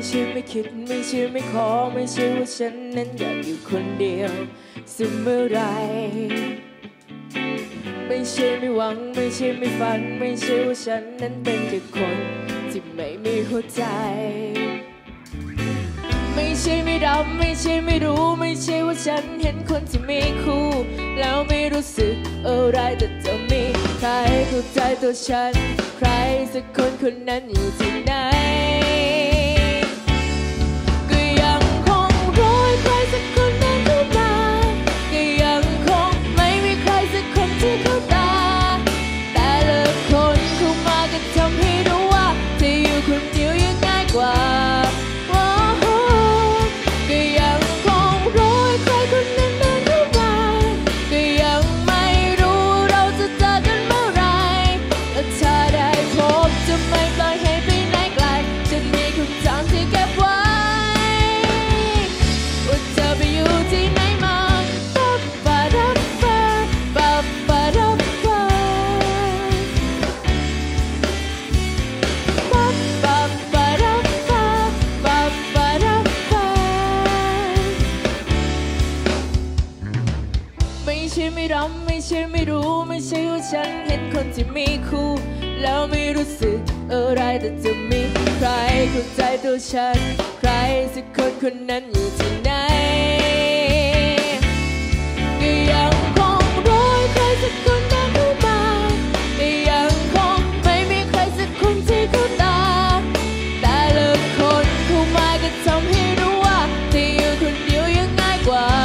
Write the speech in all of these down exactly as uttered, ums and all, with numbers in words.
ใช่ไม่คิดไม่ใช่ไม่ขอไม่ใช่ว่าฉันนั้นอยากอยู่คนเดียวเสมอไรไม่ใช่ไม่หวังไม่ใช่ไม่ฝันไม่ใช่ว่าฉันนั้นเป็นแค่คนที่ไม่มีหัวใจไม่ใช่ไม่รับไม่ใช่ไม่รู้ไม่ใช่ว่าฉันเห็นคนที่มีคู่แล้วไม่รู้สึกอะไรแต่จะมีใครเข้าใจตัวฉันใครสักคนคนนั้นอยู่ที่ไหนก็ยังคงรอใครสักคนนั้นเข้ามาก็ยังคงไม่มีใครสักคนที่เข้าตาแต่ละคนเข้ามาก็ทำให้รู้ว่าจะอยู่คนเดียวยังง่ายกว่าไม่ใช่ไม่รับไม่ใช่ไม่รู้ไม่ใช่ว่าฉันเห็นคนที่มีคู่แล้วไม่รู้สึกอะไรแต่จะมีใครเข้าใจตัวฉันใครสักคนคนนั้นอยู่ที่ไหนก็ยังคงรอใครสักคนนั้นเข้ามาก็ยังคงไม่มีใครสักคนที่เข้าตาแต่ละคนเข้ามาก็ทำให้รู้ว่าที่อยู่คนเดียวยังง่ายกว่า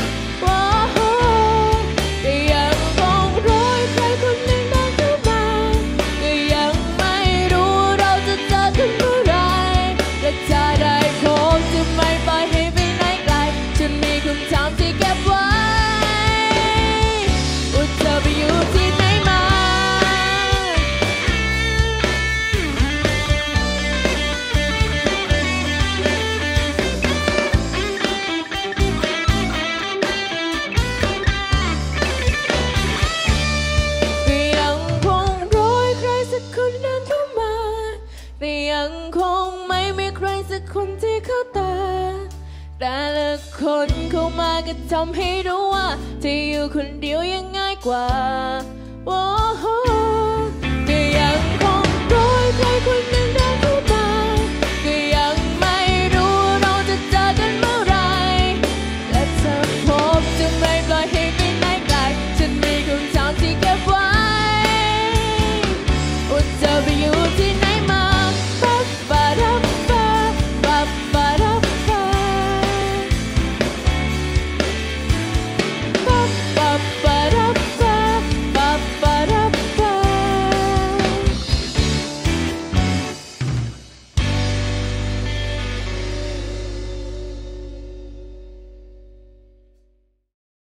แต่ยังคงไม่มีใครสักคนที่เข้าตาแต่ละคนเข้ามาก็ทำให้รู้ว่าที่อยู่คนเดียวยังง่ายกว่า